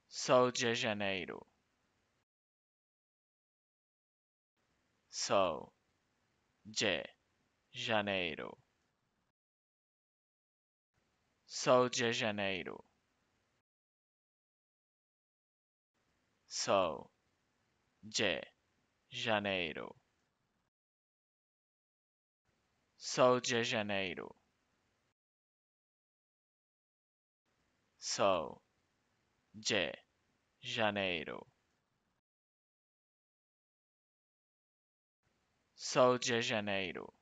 Sou de Janeiro. Sou de Janeiro. Sou de Janeiro. Sou de Janeiro. Sou de Janeiro. Sou de Janeiro. Sou de Janeiro.